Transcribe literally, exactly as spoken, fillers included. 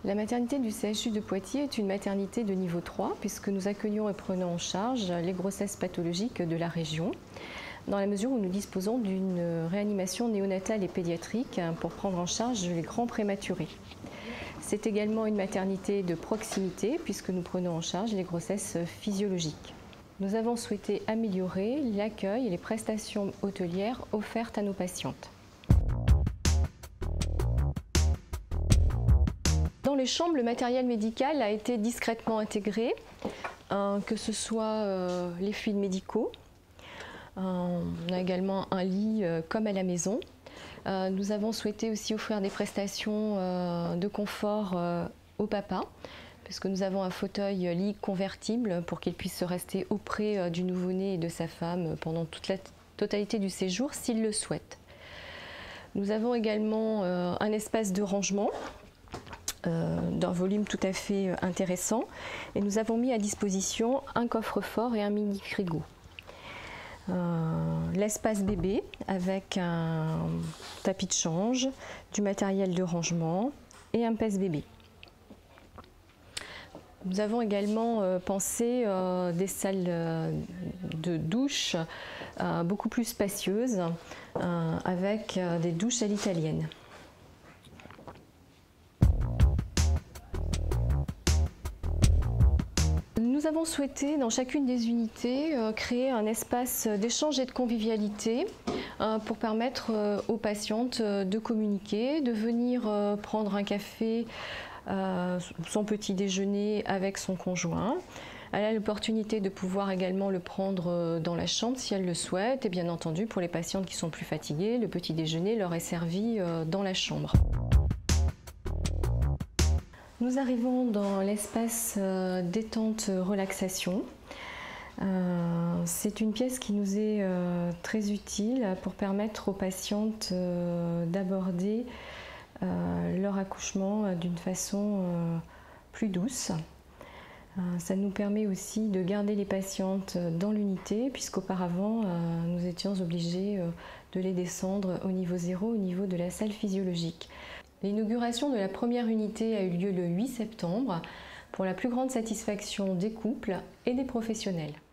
La maternité du C H U de Poitiers est une maternité de niveau trois puisque nous accueillons et prenons en charge les grossesses pathologiques de la région, dans la mesure où nous disposons d'une réanimation néonatale et pédiatrique pour prendre en charge les grands prématurés. C'est également une maternité de proximité puisque nous prenons en charge les grossesses physiologiques. Nous avons souhaité améliorer l'accueil et les prestations hôtelières offertes à nos patientes. Dans les chambres, le matériel médical a été discrètement intégré, euh, que ce soit euh, les fluides médicaux. Euh, on a également un lit euh, comme à la maison. Euh, nous avons souhaité aussi offrir des prestations euh, de confort euh, au papa, puisque nous avons un fauteuil lit convertible pour qu'il puisse rester auprès euh, du nouveau-né et de sa femme pendant toute la totalité du séjour s'il le souhaite. Nous avons également euh, un espace de rangement Euh, d'un volume tout à fait euh, intéressant, et nous avons mis à disposition un coffre-fort et un mini frigo. Euh, l'espace bébé avec un tapis de change, du matériel de rangement et un pèse-bébé. Nous avons également euh, pensé euh, des salles euh, de douche euh, beaucoup plus spacieuses euh, avec euh, des douches à l'italienne. Nous avons souhaité, dans chacune des unités, euh, créer un espace d'échange et de convivialité euh, pour permettre euh, aux patientes euh, de communiquer, de venir euh, prendre un café, euh, son petit déjeuner avec son conjoint. Elle a l'opportunité de pouvoir également le prendre euh, dans la chambre si elle le souhaite, et bien entendu pour les patientes qui sont plus fatiguées, le petit déjeuner leur est servi euh, dans la chambre. Nous arrivons dans l'espace euh, détente-relaxation. Euh, c'est une pièce qui nous est euh, très utile pour permettre aux patientes euh, d'aborder euh, leur accouchement euh, d'une façon euh, plus douce. Euh, ça nous permet aussi de garder les patientes dans l'unité, puisqu'auparavant euh, nous étions obligés euh, de les descendre au niveau zéro, au niveau de la salle physiologique. L'inauguration de la première unité a eu lieu le huit septembre pour la plus grande satisfaction des couples et des professionnels.